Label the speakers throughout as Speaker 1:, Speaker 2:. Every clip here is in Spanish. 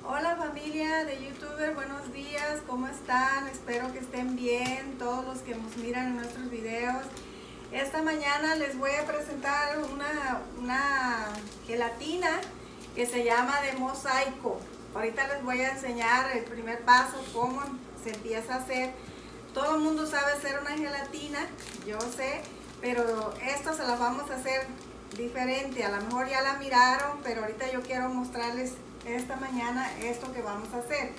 Speaker 1: Hola familia de YouTuber, buenos días, ¿cómo están? Espero que estén bien, todos los que nos miran en nuestros videos. Esta mañana les voy a presentar una gelatina que se llama de mosaico. Ahorita les voy a enseñar el primer paso, cómo se empieza a hacer. Todo el mundo sabe hacer una gelatina, yo sé, pero esto se la vamos a hacer diferente. A lo mejor ya la miraron, pero ahorita yo quiero mostrarles esta mañana esto que vamos a hacer.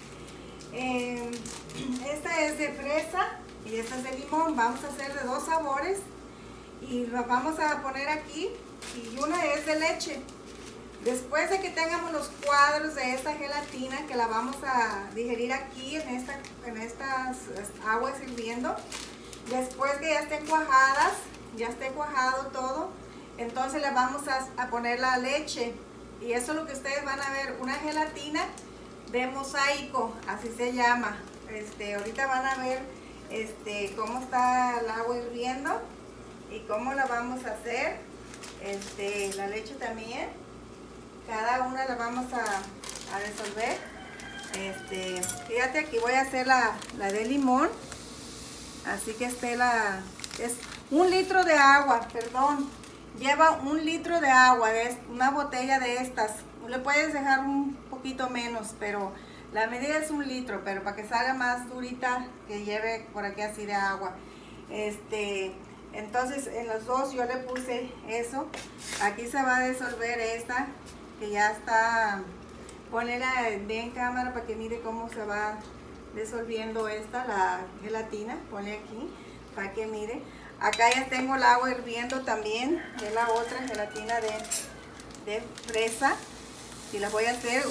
Speaker 1: Esta es de fresa y esta es de limón. Vamos a hacer de dos sabores y las vamos a poner aquí, y una es de leche. Después de que tengamos los cuadros de esta gelatina, que la vamos a digerir aquí en estas aguas hirviendo, después que ya estén cuajadas, ya esté cuajado todo, entonces le vamos a poner la leche. Y eso es lo que ustedes van a ver, una gelatina de mosaico, así se llama. Ahorita van a ver cómo está el agua hirviendo y cómo la vamos a hacer. La leche también, cada una la vamos a resolver. Fíjate, aquí voy a hacer la de limón. Así que es 1 litro de agua, perdón. Lleva 1 litro de agua, de una botella de estas. Le puedes dejar un poquito menos, pero la medida es 1 litro, pero para que salga más durita, que lleve por aquí así de agua. Entonces en los dos yo le puse eso. Aquí se va a disolver esta, que ya está. Ponela bien en cámara para que mire cómo se va disolviendo esta, la gelatina. Ponle aquí para que mire. Acá ya tengo el agua hirviendo también, es la otra gelatina de fresa. Y la voy a hacer,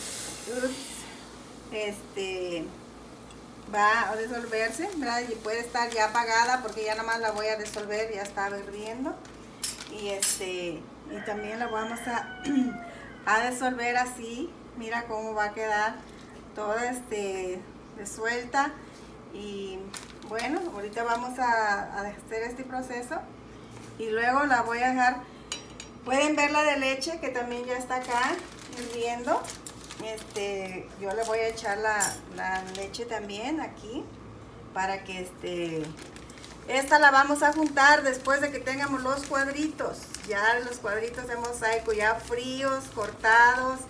Speaker 1: va a disolverse, ¿verdad? Y puede estar ya apagada porque ya nada más la voy a disolver, ya está hirviendo. Y también la vamos a disolver así. Mira cómo va a quedar toda resuelta. Y bueno, ahorita vamos a hacer este proceso y luego la voy a dejar. Pueden ver la de leche, que también ya está acá hirviendo. Yo le voy a echar la leche también aquí para que esta la vamos a juntar después de que tengamos los cuadritos, ya los cuadritos de mosaico ya fríos, cortados.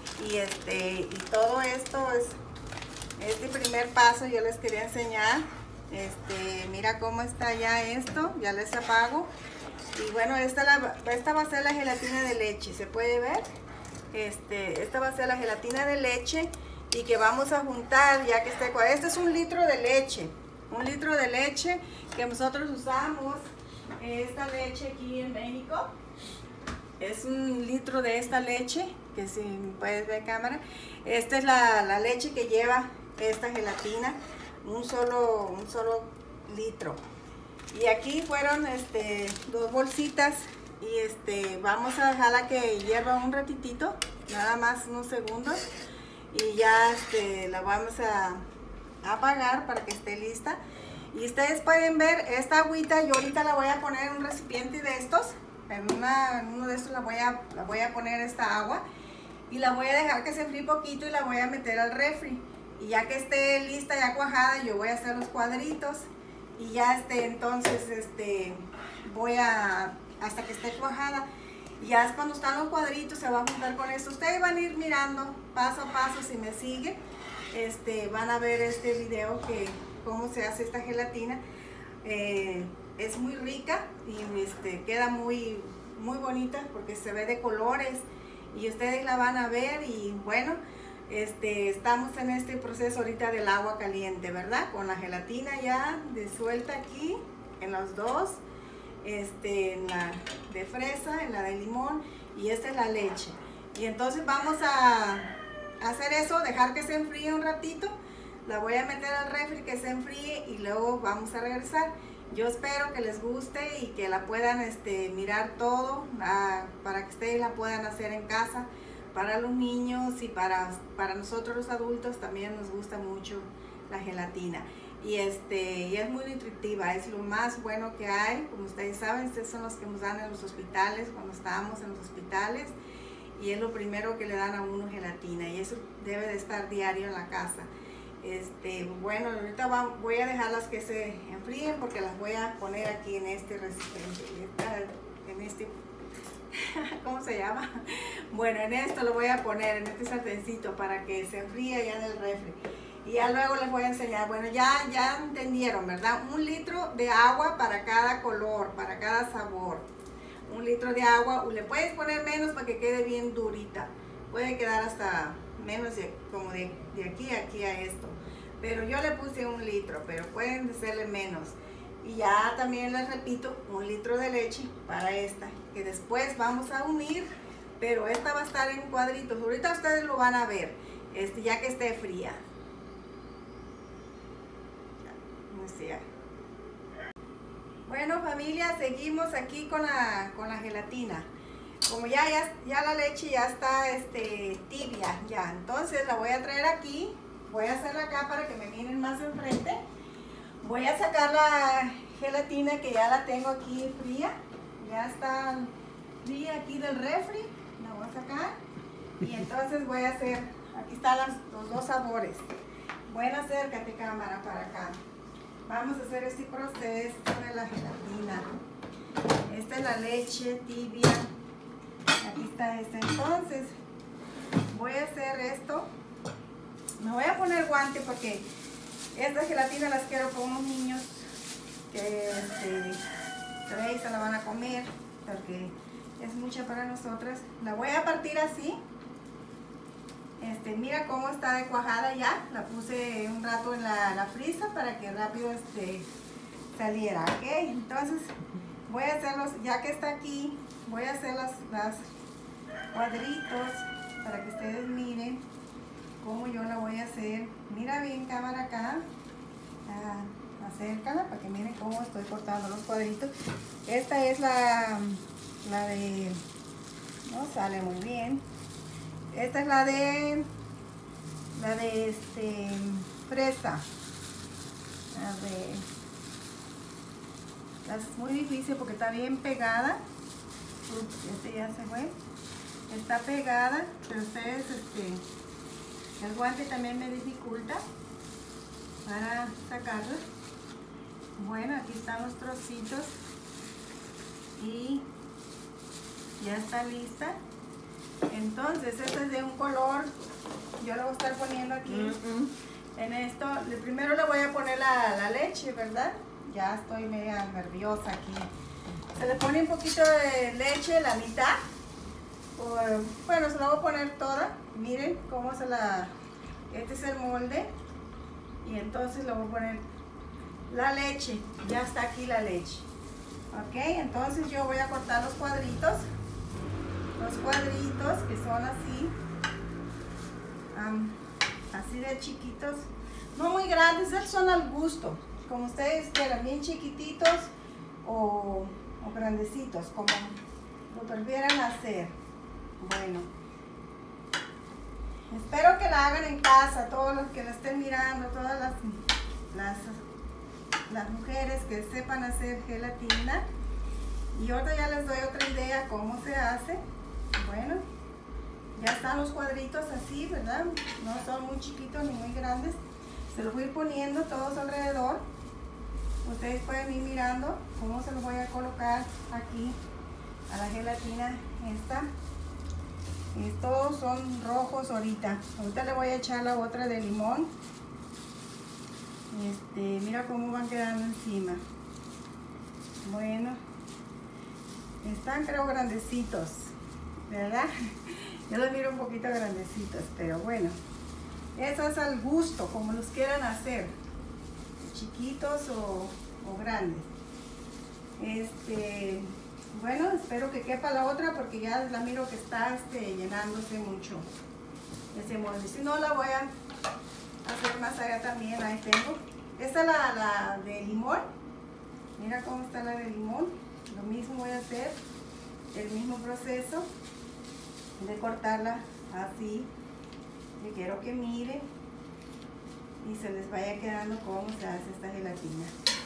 Speaker 1: Y todo esto es este primer paso. Yo les quería enseñar. Mira cómo está ya esto. Ya les apago. Y bueno, esta va a ser la gelatina de leche. ¿Se puede ver? Esta va a ser la gelatina de leche y que vamos a juntar ya que esté. Este es 1 litro de leche. 1 litro de leche que nosotros usamos. Esta leche aquí en México. Es 1 litro de esta leche, que si puedes ver cámara. Esta es la leche que lleva esta gelatina, un solo litro. Y aquí fueron 2 bolsitas. Y vamos a dejarla que hierva un ratitito, nada más unos segundos. Y ya la vamos a apagar para que esté lista. Y ustedes pueden ver esta agüita. Yo ahorita la voy a poner en un recipiente de estos. En uno de estos la voy a poner esta agua y la voy a dejar que se enfríe poquito y la voy a meter al refri. Y ya que esté lista, ya cuajada, yo voy a hacer los cuadritos y ya entonces voy hasta que esté cuajada. Y ya cuando están los cuadritos se va a juntar con esto. Ustedes van a ir mirando paso a paso si me siguen. Van a ver este video que cómo se hace esta gelatina. Es muy rica y queda muy bonita porque se ve de colores y ustedes la van a ver. Y bueno, estamos en este proceso ahorita del agua caliente, ¿verdad? Con la gelatina ya disuelta aquí en los dos, en la de fresa, en la de limón, y esta es la leche. Y entonces vamos a hacer eso, dejar que se enfríe un ratito. La voy a meter al refri que se enfríe y luego vamos a regresar. Yo espero que les guste y que la puedan mirar todo, para que ustedes la puedan hacer en casa. Para los niños y para nosotros los adultos también nos gusta mucho la gelatina. Y es muy nutritiva, es lo más bueno que hay. Como ustedes saben, estos son los que nos dan en los hospitales, cuando estábamos en los hospitales. y es lo primero que le dan a uno, gelatina, y eso debe de estar diario en la casa. Bueno, ahorita voy a dejarlas que se enfríen porque las voy a poner aquí en este recipiente, en este ¿cómo se llama? Bueno, en esto lo voy a poner en este sartencito para que se enfríe ya en el refri. Y ya luego les voy a enseñar. Bueno, ya entendieron, ¿verdad? 1 litro de agua para cada color, para cada sabor. 1 litro de agua, le puedes poner menos para que quede bien durita. Puede quedar hasta menos como de aquí a aquí a esto. Pero yo le puse 1 litro, pero pueden hacerle menos. Y ya también les repito, 1 litro de leche para esta, que después vamos a unir, pero esta va a estar en cuadritos. Ahorita ustedes lo van a ver, ya que esté fría. Bueno, familia, seguimos aquí con la gelatina. Como ya la leche ya está tibia, ya, entonces la voy a traer aquí. Voy a hacerla acá para que me miren más enfrente. Voy a sacar la gelatina que ya la tengo aquí fría. Ya está fría aquí del refri. La voy a sacar. Y entonces voy a hacer, aquí están los 2 sabores. Bueno, acércate cámara para acá. Vamos a hacer este proceso de la gelatina. Esta es la leche tibia. Aquí está esta. Entonces, voy a hacer esto. Me voy a poner guante porque esta gelatina las quiero con unos niños que se la van a comer porque es mucha para nosotras. La voy a partir así. Mira cómo está de cuajada ya. La puse un rato en la frisa para que rápido saliera, ¿ok? Entonces voy a hacerlos, ya que está aquí, voy a hacer las cuadritos para que ustedes miren cómo yo la voy a hacer. Mira bien cámara acá. Acércala para que miren cómo estoy cortando los cuadritos. Esta es la de, no sale muy bien. Esta es la de fresa. A ver, es muy difícil porque está bien pegada. Ups, ya se fue. Está pegada, pero ustedes el guante también me dificulta para sacarla. Bueno, aquí están los trocitos y ya está lista. Entonces, esta es de un color. Yo le voy a estar poniendo aquí en esto. Primero le voy a poner la leche, ¿verdad? Ya estoy media nerviosa aquí. Se le pone un poquito de leche, la mitad. Bueno, se la voy a poner toda. Miren cómo este es el molde. Y entonces le voy a poner la leche. Ya está aquí la leche. Ok, entonces yo voy a cortar los cuadritos. Los cuadritos que son así de chiquitos. No muy grandes, esos son al gusto. Como ustedes quieran, bien chiquititos o grandecitos, como lo prefieran hacer. Bueno, espero que la hagan en casa, todos los que la estén mirando, todas las mujeres que sepan hacer gelatina. Y ahora ya les doy otra idea cómo se hace. Bueno, ya están los cuadritos así, ¿verdad? No son muy chiquitos ni muy grandes. Se los voy a ir poniendo todos alrededor. Ustedes pueden ir mirando cómo se los voy a colocar aquí a la gelatina esta. Estos son rojos ahorita. Ahorita le voy a echar la otra de limón. Mira cómo van quedando encima. Bueno, están creo grandecitos, ¿verdad? Yo los miro un poquito grandecitos, pero bueno, eso es al gusto, como los quieran hacer, chiquitos o grandes. Bueno, espero que quepa la otra porque ya la miro que está llenándose mucho ese molde. Si no, la voy a hacer más allá también. Ahí tengo. Esta es la de limón. Mira cómo está la de limón. Lo mismo voy a hacer, el mismo proceso de cortarla así. Yo quiero que miren y se les vaya quedando cómo se hace esta gelatina.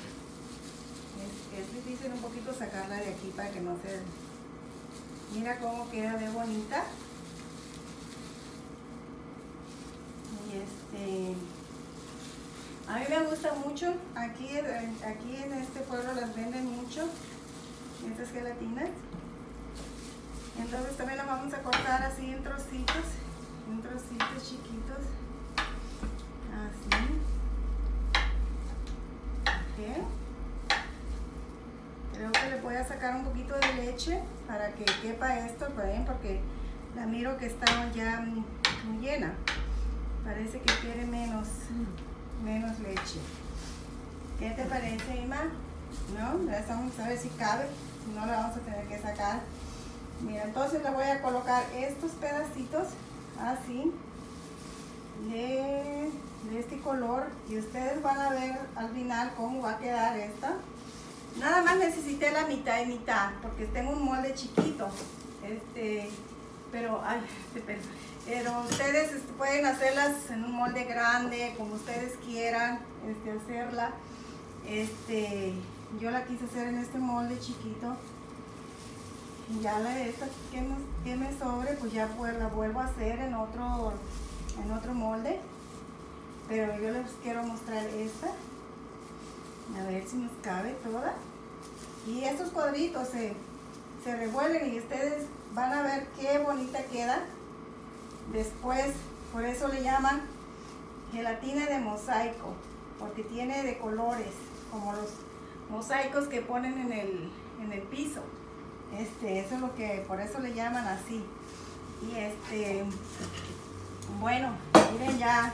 Speaker 1: Es difícil un poquito sacarla de aquí para que no se... Mira cómo queda de bonita. A mí me gusta mucho, aquí en este pueblo las venden mucho, estas gelatinas. Entonces también las vamos a cortar así en trocitos chiquitos, así. Ok. Creo que le voy a sacar un poquito de leche para que quepa esto, ¿ven? Porque la miro que está ya muy llena. Parece que quiere menos leche. ¿Qué te parece, Ima? ¿No? Vamos a ver si cabe, si no la vamos a tener que sacar. Mira, entonces le voy a colocar estos pedacitos así de este color y ustedes van a ver al final cómo va a quedar esta. Nada más necesité la mitad y mitad porque tengo un molde chiquito, pero ustedes pueden hacerlas en un molde grande como ustedes quieran hacerla. Yo la quise hacer en este molde chiquito. Ya esta que me sobre, pues ya la vuelvo a hacer en otro molde, pero yo les quiero mostrar esta, a ver si nos cabe toda. Y estos cuadritos se revuelven y ustedes van a ver qué bonita queda después. Por eso le llaman gelatina de mosaico, porque tiene de colores como los mosaicos que ponen en el piso. Eso es lo que, por eso le llaman así. Y bueno, miren ya,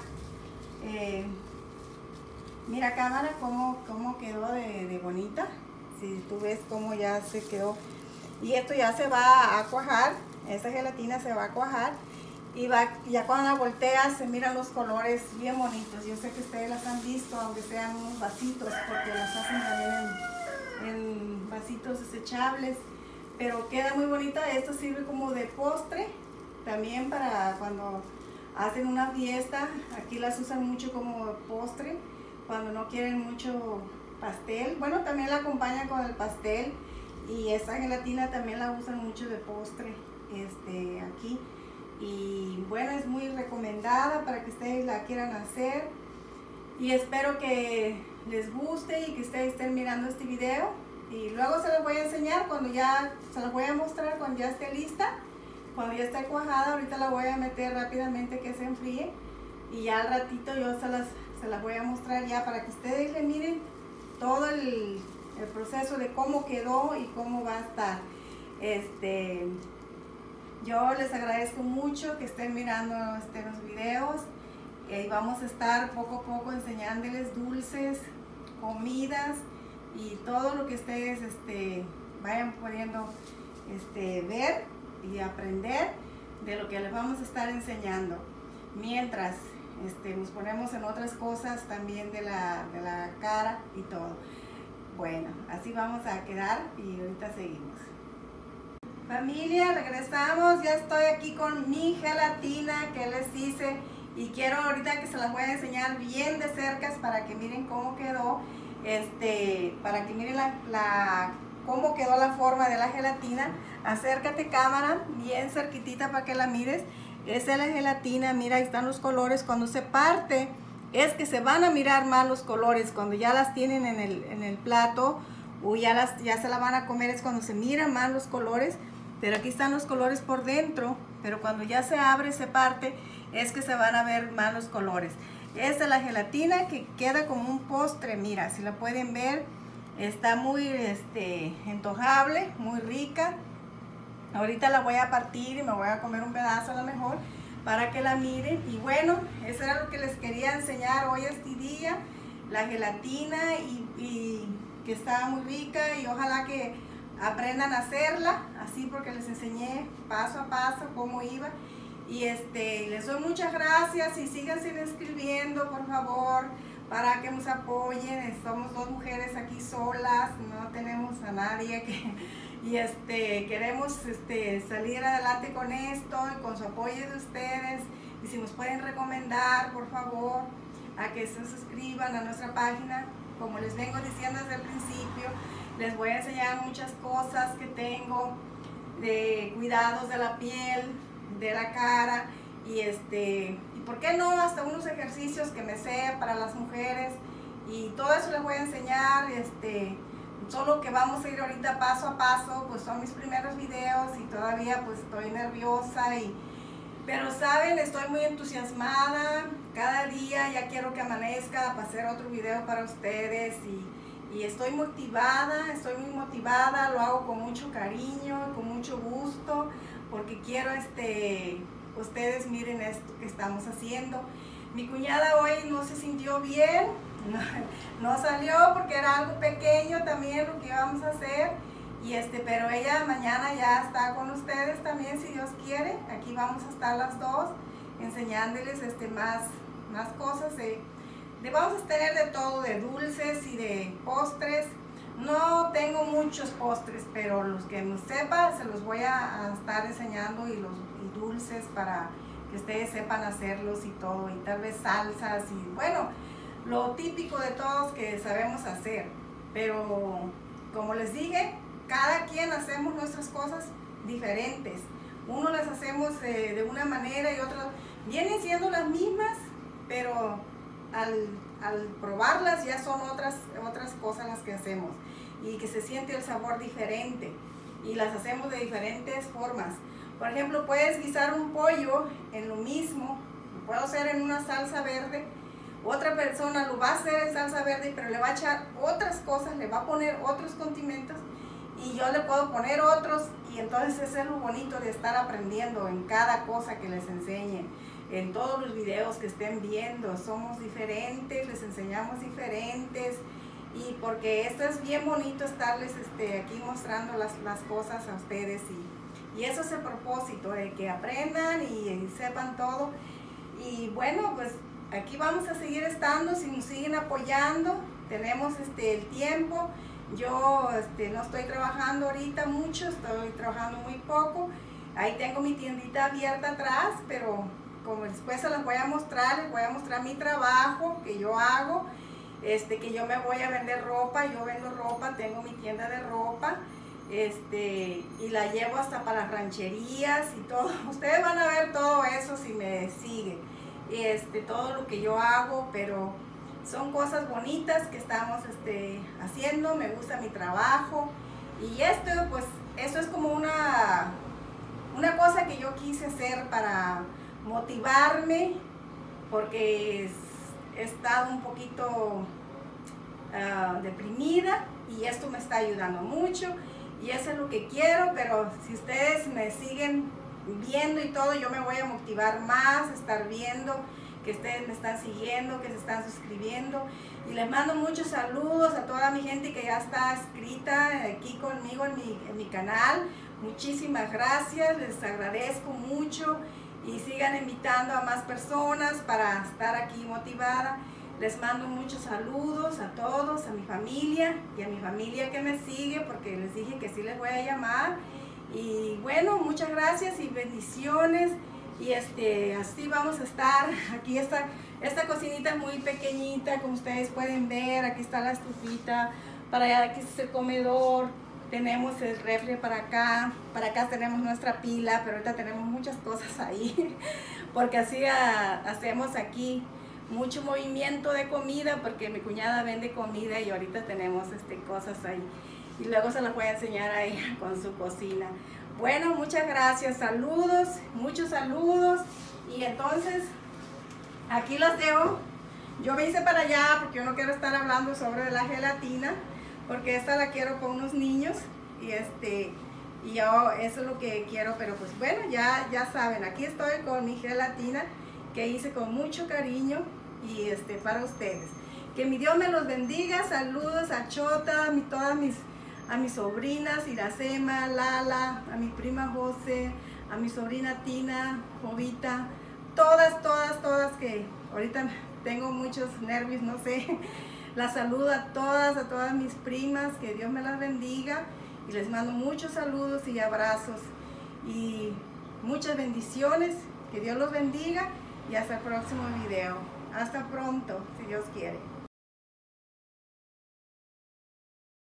Speaker 1: mira cámara cómo quedó de bonita. Si tú ves cómo ya se quedó. Y esto ya se va a cuajar, esta gelatina se va a cuajar. Y ya cuando la volteas se miran los colores bien bonitos. Yo sé que ustedes las han visto, aunque sean unos vasitos, porque las hacen también en vasitos desechables. Pero queda muy bonita. Esto sirve como de postre, también para cuando hacen una fiesta. Aquí las usan mucho como postre, cuando no quieren mucho pastel. Bueno, también la acompañan con el pastel. Y esta gelatina también la usan mucho de postre aquí. Y bueno, es muy recomendada para que ustedes la quieran hacer. Y espero que les guste y que ustedes estén mirando este video. Y luego se los voy a enseñar se los voy a mostrar cuando ya esté lista. Cuando ya esté cuajada, ahorita la voy a meter rápidamente que se enfríe. Y ya al ratito yo se las voy a mostrar ya para que ustedes le miren todo el proceso de cómo quedó y cómo va a estar. Yo les agradezco mucho que estén mirando los videos. Y vamos a estar poco a poco enseñándoles dulces, comidas y todo lo que ustedes vayan pudiendo ver y aprender de lo que les vamos a estar enseñando. Mientras nos ponemos en otras cosas también de la cara y todo. Bueno, así vamos a quedar y ahorita seguimos. Familia, regresamos. Ya estoy aquí con mi gelatina que les hice y quiero ahorita que se las voy a enseñar bien de cerca para que miren cómo quedó. Para que miren cómo quedó la forma de la gelatina. Acércate cámara, bien cerquitita para que la mires. Esa es la gelatina, mira, ahí están los colores. Cuando se parte es que se van a mirar más los colores. Cuando ya las tienen en el plato o ya se la van a comer es cuando se miran más los colores. Pero aquí están los colores por dentro, pero cuando ya se abre, se parte, es que se van a ver más los colores. Esta es la gelatina que queda como un postre, mira, si la pueden ver, está muy antojable, muy rica. Ahorita la voy a partir y me voy a comer un pedazo a lo mejor para que la miren. Y bueno, eso era lo que les quería enseñar hoy este día, la gelatina y que está muy rica y ojalá que aprendan a hacerla así porque les enseñé paso a paso cómo iba. Y les doy muchas gracias y síganse escribiendo por favor para que nos apoyen. Somos dos mujeres aquí solas, no tenemos a nadie y queremos salir adelante con esto y con su apoyo de ustedes. Y si nos pueden recomendar por favor a que se suscriban a nuestra página, como les vengo diciendo desde el principio, les voy a enseñar muchas cosas que tengo de cuidados de la piel, de la cara y por qué no, hasta unos ejercicios que me sé para las mujeres, y todo eso les voy a enseñar. Solo que vamos a ir ahorita paso a paso, pues son mis primeros videos y todavía pues estoy nerviosa, pero saben, estoy muy entusiasmada. Cada día ya quiero que amanezca para hacer otro video para ustedes, y estoy muy motivada, lo hago con mucho cariño, con mucho gusto, porque quiero ustedes miren esto que estamos haciendo. Mi cuñada hoy no se sintió bien, no salió porque era algo pequeño también lo que íbamos a hacer, pero ella mañana ya está con ustedes también, si Dios quiere. Aquí vamos a estar las dos enseñándoles más cosas. Vamos a tener de todo, de dulces y de postres. No tengo muchos postres, pero los que no sepa se los voy a estar enseñando, y dulces para que ustedes sepan hacerlos y todo, y tal vez salsas y bueno, lo típico de todos que sabemos hacer. Pero como les dije, cada quien hacemos nuestras cosas diferentes. Uno las hacemos de una manera y otras vienen siendo las mismas, pero al probarlas ya son otras cosas las que hacemos, y que se siente el sabor diferente, y las hacemos de diferentes formas. Por ejemplo, puedes guisar un pollo en lo mismo, lo puedo hacer en una salsa verde. Otra persona lo va a hacer en salsa verde, pero le va a echar otras cosas, le va a poner otros condimentos, y yo le puedo poner otros. Y entonces ese es lo bonito de estar aprendiendo en cada cosa que les enseñen. En todos los videos que estén viendo, somos diferentes, les enseñamos diferentes, y porque esto es bien bonito estarles aquí mostrando las cosas a ustedes, y eso es el propósito, de que aprendan y sepan todo. Y bueno, pues aquí vamos a seguir estando, si nos siguen apoyando. Tenemos el tiempo. Yo no estoy trabajando ahorita mucho, estoy trabajando muy poco. Ahí tengo mi tiendita abierta atrás, pero como después se las voy a mostrar, les voy a mostrar mi trabajo que yo hago, que yo me voy a vender ropa. Yo vendo ropa, tengo mi tienda de ropa, y la llevo hasta para las rancherías y todo. Ustedes van a ver todo eso si me siguen, todo lo que yo hago, pero son cosas bonitas que estamos haciendo. Me gusta mi trabajo, y pues esto es como una cosa que yo quise hacer para motivarme, porque he estado un poquito deprimida, y esto me está ayudando mucho, y eso es lo que quiero. Pero si ustedes me siguen viendo y todo, yo me voy a motivar más, estar viendo que ustedes me están siguiendo, que se están suscribiendo, y les mando muchos saludos a toda mi gente que ya está inscrita aquí conmigo en mi canal. Muchísimas gracias, les agradezco mucho, y sigan invitando a más personas para estar aquí motivada. Les mando muchos saludos a todos, a mi familia y a mi familia que me sigue, porque les dije que sí les voy a llamar. Y bueno, muchas gracias y bendiciones. Y así vamos a estar. Aquí esta cocinita es muy pequeñita, como ustedes pueden ver. Aquí está la estufita, para allá aquí es el comedor. Tenemos el refri para acá tenemos nuestra pila, pero ahorita tenemos muchas cosas ahí, porque así hacemos aquí mucho movimiento de comida, porque mi cuñada vende comida, y ahorita tenemos cosas ahí, y luego se las voy a enseñar a ella con su cocina. Bueno, muchas gracias, saludos, muchos saludos, y entonces aquí los dejo. Yo me hice para allá porque yo no quiero estar hablando sobre la gelatina, porque esta la quiero con unos niños, y yo eso es lo que quiero. Pero pues bueno, ya saben, aquí estoy con mi gelatina que hice con mucho cariño, y para ustedes. Que mi Dios me los bendiga. Saludos a Chota, a mis sobrinas, Iracema, Lala, a mi prima José, a mi sobrina Tina, Jovita, todas, que ahorita tengo muchos nervios, no sé. Las saludo a todas mis primas, que Dios me las bendiga, y les mando muchos saludos y abrazos, y muchas bendiciones, que Dios los bendiga, y hasta el próximo video. Hasta pronto, si Dios quiere.